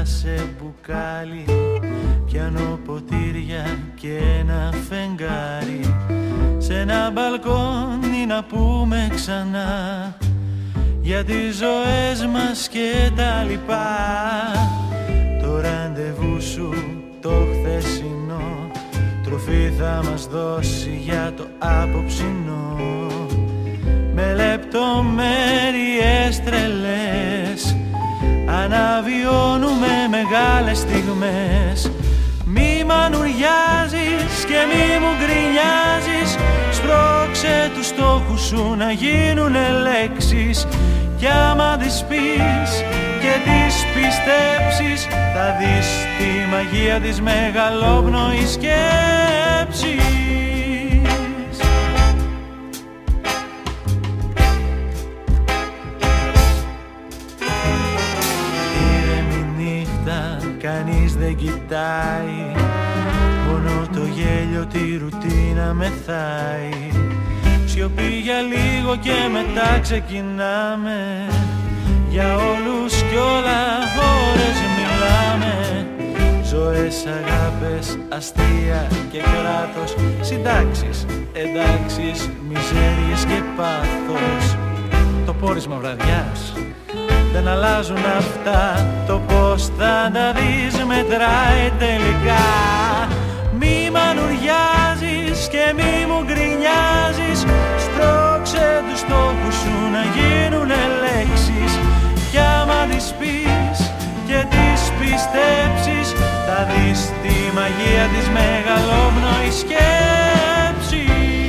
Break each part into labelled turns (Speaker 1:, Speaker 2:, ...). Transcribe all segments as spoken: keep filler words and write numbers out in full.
Speaker 1: σε μπουκάλι, πιάνω ποτήρια και ένα φεγγάρι. Σ' ένα μπαλκόνι να πούμε ξανά για τις ζωές μας και τα λοιπά. Το ραντεβού σου το χθεσινό τροφή θα μας δώσει για το απόψινό. Με λεπτομέρειες τρελές αναβιώνουμε μεγάλες στιγμές. Μη μανουριάζεις και μη μου γκρινιάζεις, σπρώξε τους στόχους σου να γίνουνε λέξεις. Κι άμα τις πεις και τις πιστέψεις, θα δεις τη μαγεία της μεγαλόπνοης σκέψης. Ήρεμη νύχτα, κανείς δεν κοιτάει, μόνο το γέλιο τη ρουτίνα μεθάει. Σιωπή για λίγο και μετά ξεκινάμε, για όλους κι όλα ώρες μιλάμε. Ζωές, αγάπες, αστεία και κράτος, συντάξεις, εντάξεις, μιζέριες και πάθος. Το πόρισμα βραδιάς δεν αλλάζουν αυτά, το πώς θα τα δεις μετράει τελικά. Μη μανουριάζεις και μη μου γκρινιάζεις, σπρώξε τους στόχους σου να γίνουνε λέξεις. Κι άμα τις πεις και τις πιστέψεις, θα δεις τη μαγεία της μεγαλόπνοης σκέψης.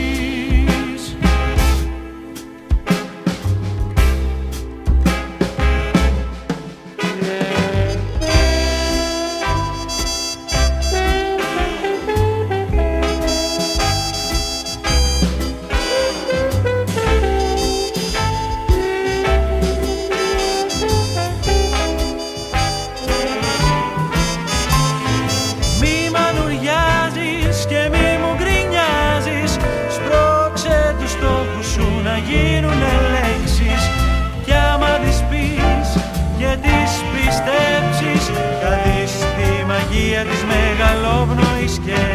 Speaker 1: Γίνουνε λέξεις, κι άμα τις πεις και τις πιστέψεις, θα δεις τη μαγεία της μεγαλόπνοης σκέψης.